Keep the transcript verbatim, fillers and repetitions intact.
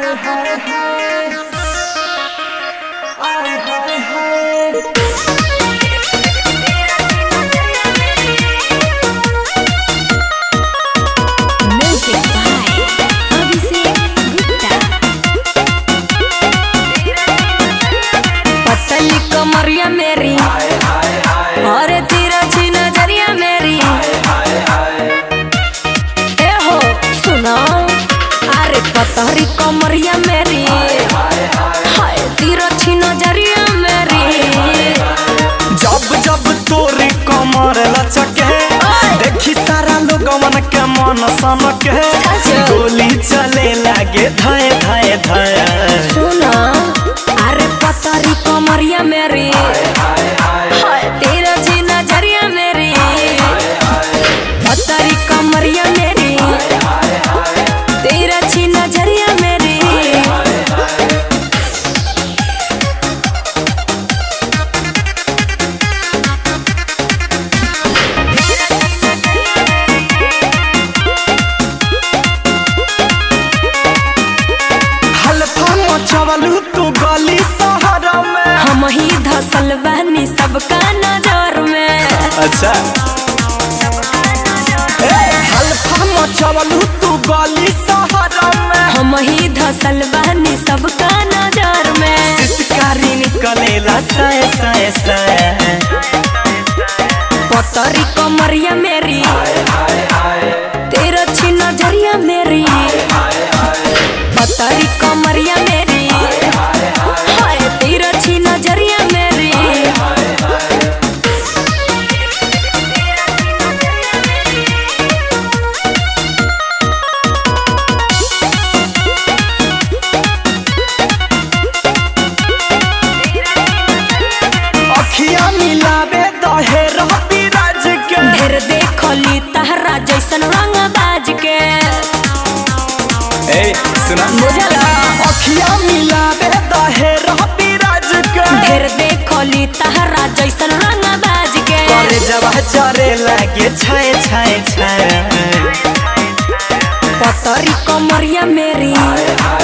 कमरिया मेरी और तिरछी नजरिया मेरी ए हो सुनो अरे पतरी कमरिया मेरी हाय तिरछी नजरिया मेरी। जब जब तोरी कमर लचके देखी सारा लोग मन के मन सनके गोली चले लागे धाए धाए धाए। सुनो अरे पतरी कमरिया मेरी हाय तिरछी नजरिया मेरी पतरी कमरिया मेरी तिरछी नजरिया मेरी। चवलू तू गली शहर में हम ही धसल बहनी सबका नजर में। अच्छा हल्फा मचवलू तू गली शहर में हम ही धसल बहनी सबका नजर में। सिसकारी निकलेला साए साए साए पतरी कमरिया मेरी तिरछी नजरिया मेरी पतरी कमरिया मेरी हाय तिरछी नजरिया मेरी। अखिया मिलावे दहेर बिराज के ढेर देखली तहरा जैसन रंग बाज के। ए सुना बुझला अखिया मिलावे दहेर बिराज के ढेर देखली तहरा जैसन रंग बाज के। करे जब चरे लागे छाए छाए छाए पतरी कमरिया मेरी